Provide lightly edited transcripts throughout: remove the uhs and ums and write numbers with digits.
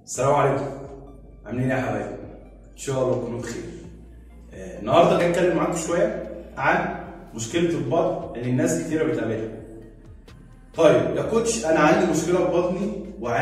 السلام عليكم. عاملين ايه يا حبايبي؟ ان شاء الله تكونوا بخير. النهارده جاي اتكلم معاكم شويه عن مشكله البطن اللي الناس كتيره بتقابلها. طيب يا كوتش، انا عندي مشكله في بطني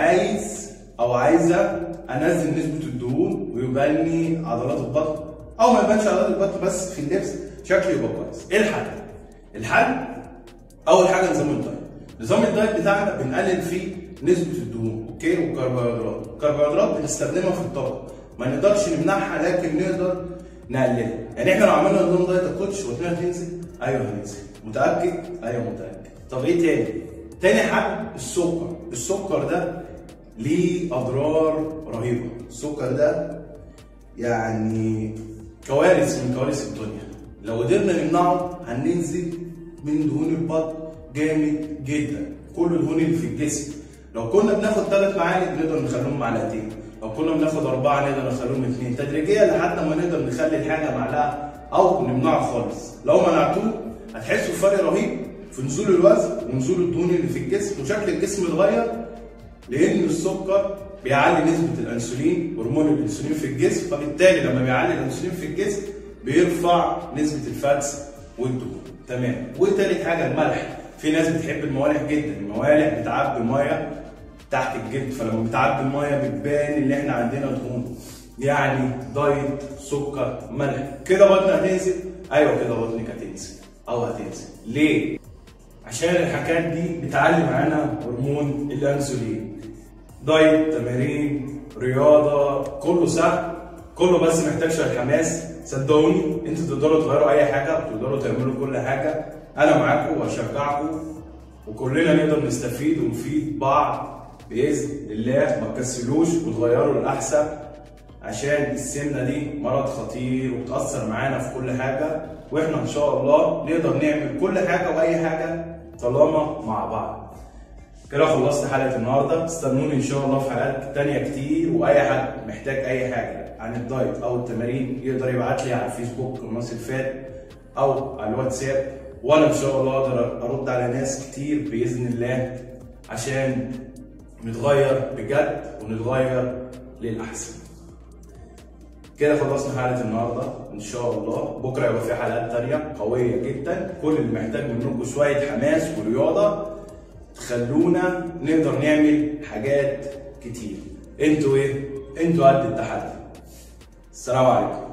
عايزه انزل نسبه الدهون ويبقى لي عضلات البطن، او ما يبانش عضلات البطن بس في اللبس شكلي يبقى كويس. ايه الحل؟ الحل اول حاجه نظام الدايت. نظام الدايت بتاعنا بنقلل فيه نسبه الدهون، اوكي، والكربوهيدرات. الكربوهيدرات بنستخدمها في الطاقه، ما نقدرش نمنعها لكن نقدر نقللها. يعني احنا لو عملنا نظام دايت يا كوتش وقلنا تنزل، ايوه هننزل. متاكد؟ ايوه متاكد. طب ايه تاني؟ تاني حل السكر. السكر ده ليه اضرار رهيبه. السكر ده يعني كوارث من كوارث الدنيا. لو قدرنا نمنعه هننزل من دهون البطن جامد جدا. كل الدهون اللي في الجسم لو كنا بناخد 3 معالق نقدر نخليهم معلقتين، لو كنا بناخد 4 نقدر نخليهم 2 تدريجيا لحد ما نقدر نخلي الحاجه معلقه او نمنعه خالص. لو منعتوه هتحسوا بفرق رهيب في نزول الوزن ونزول الدهون اللي في الجسم وشكل الجسم اتغير، لان السكر بيعلي نسبه الانسولين، هرمون الانسولين في الجسم، فبالتالي لما بيعلي الانسولين في الجسم بيرفع نسبه الفاتس والدهون. تمام. وتالت حاجه الملح. في ناس بتحب الموالح جدا. الموالح بتعبي ميه تحت الجلد، فلما بتعبي الميه بتبان ان احنا عندنا دهون. يعني دايت سكر ملح. كده بطنك هتنزل؟ ايوه كده بطنك هتنزل او هتنزل. ليه؟ عشان الحاجات دي بتعلي معانا هرمون الانسولين. دايت، تمارين، رياضه، كله سهل، كله بس محتاج شويه حماس. صدقوني انتوا تقدروا تغيروا اي حاجه وتقدروا تعملوا كل حاجه. انا معاكم واشجعكم وكلنا نقدر نستفيد ونفيد بعض باذن الله. ما تكسلوش وتغيروا للاحسن، عشان السمنه دي مرض خطير وبتاثر معانا في كل حاجه، واحنا ان شاء الله نقدر نعمل كل حاجه واي حاجه طالما مع بعض. كده خلصت حلقه النهارده. استنوني ان شاء الله في حلقات تانيه كتير، واي حد محتاج اي حاجه عن الدايت او التمارين يقدر يبعت لي على الفيسبوك قناه الفات او على الواتساب، وانا ان شاء الله اقدر ارد على ناس كتير باذن الله عشان نتغير بجد ونتغير للاحسن. كده خلصنا حلقه النهارده. ان شاء الله بكره يبقى في حلقات تانيه قويه جدا. كل اللي محتاج منكم شويه حماس ورياضه تخلونا نقدر نعمل حاجات كتير. انتوا ايه؟ انتوا قد التحدي. السلام عليكم.